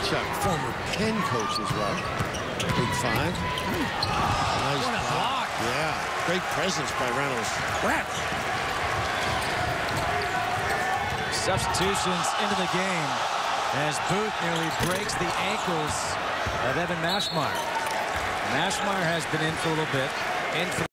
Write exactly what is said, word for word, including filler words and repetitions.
Chuck, former Penn coach as well. Big five. Nice what a block. block. Yeah, great presence by Reynolds. Brett. Substitutions into the game as Booth nearly breaks the ankles of Evan Mashmeyer. Mashmeyer has been in for a little bit. In for